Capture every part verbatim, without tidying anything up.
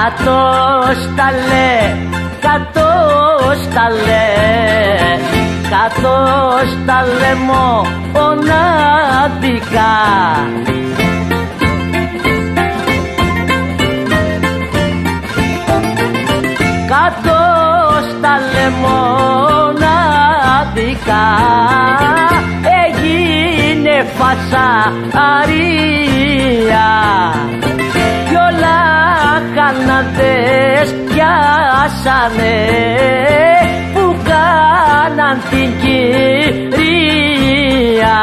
Κατώσταλε, κατώσταλε, κατώσταλε μοναδικά. Κατώσταλε μοναδικά, έγινε φασαρία κι όλα χαναντές πιάσανε που κάναν την κυρία.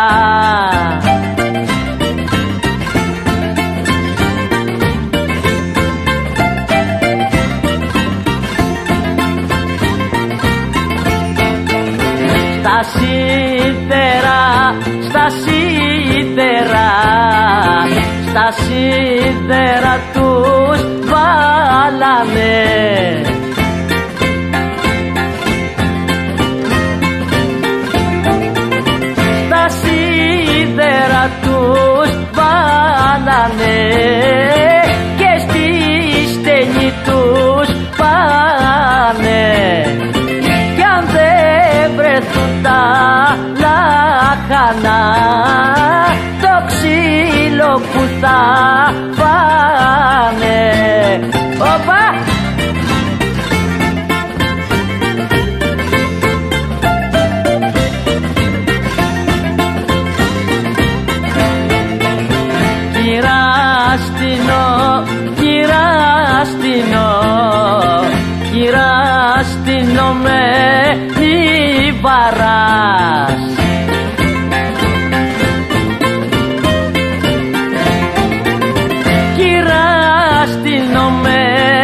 Στα σίδερα, στα σίδερα, στα σίδερα τους βάλανε. Στα σίδερα τους βάλανε και στη στενή τους πάνε. Κι αν δεν βρεθούν τα λάχανα, το ξύλο που θα φάνε. Οπα! Κυράστινο, κυράστινο, κυράστινο με νιβαράς. Κυράστινο με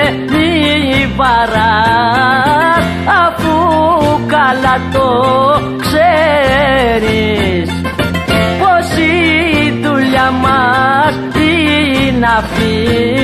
νιβαράς, αφού καλά το ξέρεις πως η δουλειά μας είναι αυτή.